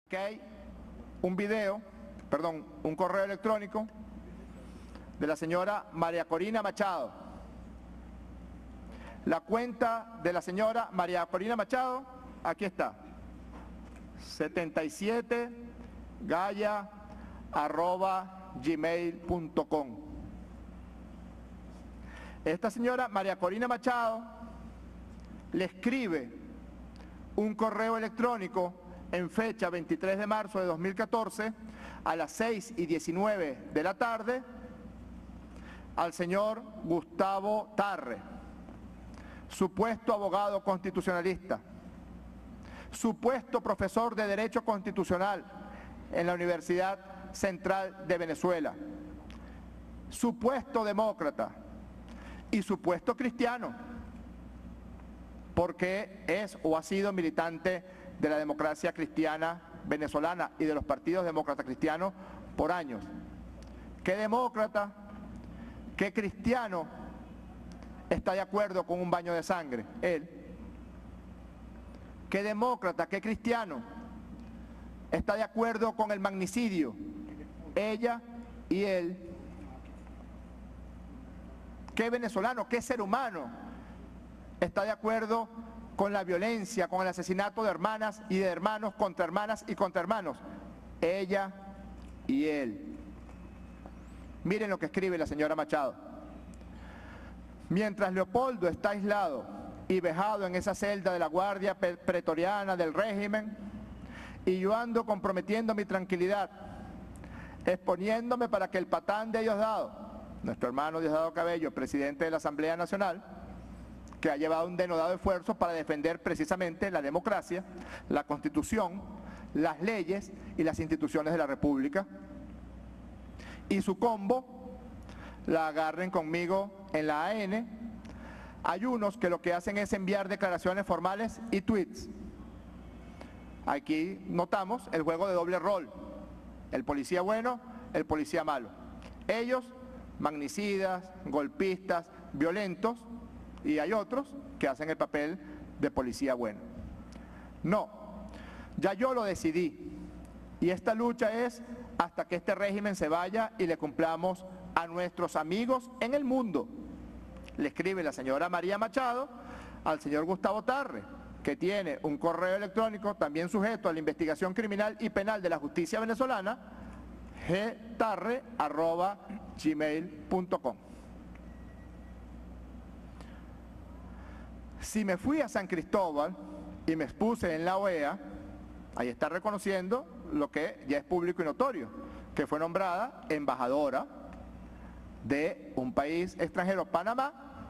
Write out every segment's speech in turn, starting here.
Que hay un correo electrónico de la señora María Corina Machado. La cuenta de la señora María Corina Machado, aquí está, 77gaya@gmail.com. Esta señora María Corina Machado le escribe un correo electrónico en fecha 23 de marzo de 2014 a las 6:19 de la tarde al señor Gustavo Tarre, supuesto abogado constitucionalista, supuesto profesor de Derecho Constitucional en la Universidad Central de Venezuela, supuesto demócrata y supuesto cristiano, porque es o ha sido militante de la democracia cristiana venezolana y de los partidos demócratas cristianos por años. ¿Qué demócrata, qué cristiano está de acuerdo con un baño de sangre? Él. ¿Qué demócrata, qué cristiano está de acuerdo con el magnicidio? Ella y él. ¿Qué venezolano, qué ser humano está de acuerdo con la violencia, con el asesinato de hermanas y de hermanos contra hermanas y contra hermanos? Ella y él. Miren lo que escribe la señora Machado. Mientras Leopoldo está aislado y vejado en esa celda de la guardia pretoriana del régimen, y yo ando comprometiendo mi tranquilidad, exponiéndome para que el patán de Diosdado, nuestro hermano Diosdado Cabello, presidente de la Asamblea Nacional, que ha llevado un denodado esfuerzo para defender precisamente la democracia, la Constitución, las leyes y las instituciones de la República, y su combo la agarren conmigo en la AN. Hay unos que lo que hacen es enviar declaraciones formales y tweets. Aquí notamos el juego de doble rol, el policía bueno, el policía malo. Ellos, magnicidas, golpistas, violentos, y hay otros que hacen el papel de policía bueno. No, ya yo lo decidí, y esta lucha es hasta que este régimen se vaya y le cumplamos a nuestros amigos en el mundo. Le escribe la señora María Machado al señor Gustavo Tarre, que tiene un correo electrónico también sujeto a la investigación criminal y penal de la justicia venezolana, gtarre@gmail.com. Si me fui a San Cristóbal y me expuse en la OEA, ahí está reconociendo lo que ya es público y notorio, que fue nombrada embajadora de un país extranjero, Panamá,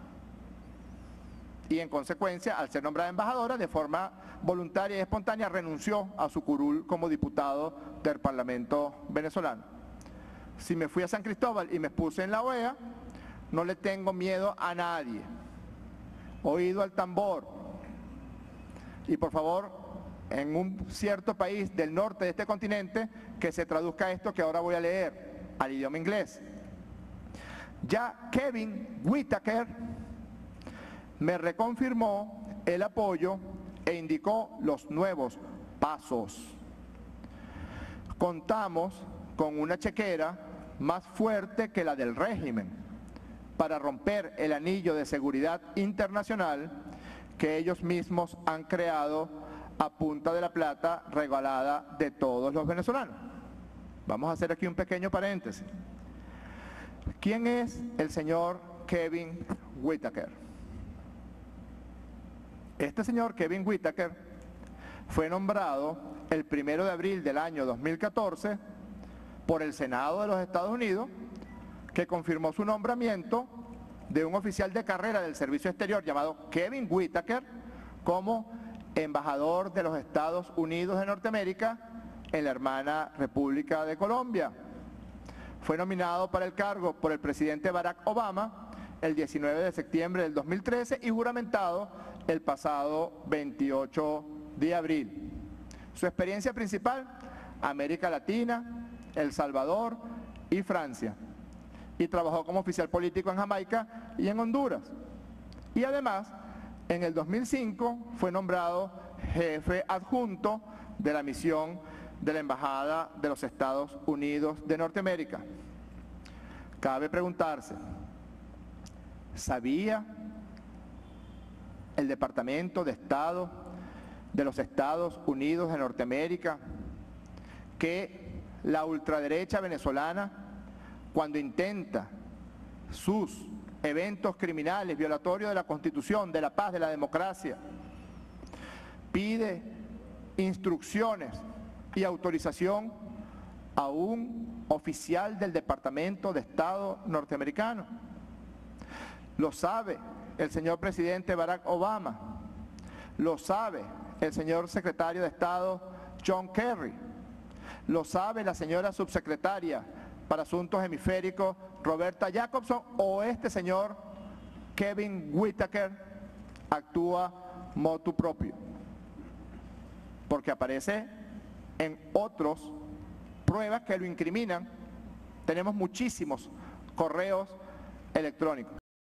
y en consecuencia, al ser nombrada embajadora, de forma voluntaria y espontánea, renunció a su curul como diputado del Parlamento venezolano. Si me fui a San Cristóbal y me expuse en la OEA, no le tengo miedo a nadie. Oído al tambor. Y por favor, en un cierto país del norte de este continente, que se traduzca esto que ahora voy a leer al idioma inglés. Ya Kevin Whitaker me reconfirmó el apoyo e indicó los nuevos pasos. Contamos con una chequera más fuerte que la del régimen para romper el anillo de seguridad internacional que ellos mismos han creado a punta de la plata regalada de todos los venezolanos. Vamos a hacer aquí un pequeño paréntesis. ¿Quién es el señor Kevin Whitaker? Este señor Kevin Whitaker fue nombrado el 1 de abril del año 2014 por el Senado de los Estados Unidos, que confirmó su nombramiento de un oficial de carrera del Servicio Exterior llamado Kevin Whitaker como embajador de los Estados Unidos de Norteamérica en la hermana República de Colombia. Fue nominado para el cargo por el presidente Barack Obama el 19 de septiembre del 2013 y juramentado el pasado 28 de abril. Su experiencia principal, América Latina, El Salvador y Francia. Y trabajó como oficial político en Jamaica y en Honduras. Y además, en el 2005 fue nombrado jefe adjunto de la misión de la Embajada de los Estados Unidos de Norteamérica. Cabe preguntarse, ¿sabía el Departamento de Estado de los Estados Unidos de Norteamérica que la ultraderecha venezolana, cuando intenta sus eventos criminales violatorios de la Constitución, de la paz, de la democracia, pide instrucciones y autorización a un oficial del Departamento de Estado norteamericano? Lo sabe el señor presidente Barack Obama, lo sabe el señor secretario de Estado John Kerry, lo sabe la señora subsecretaria para Asuntos Hemisféricos Roberta Jacobson, o este señor Kevin Whitaker actúa motu proprio, porque aparece en otras pruebas que lo incriminan. Tenemos muchísimos correos electrónicos.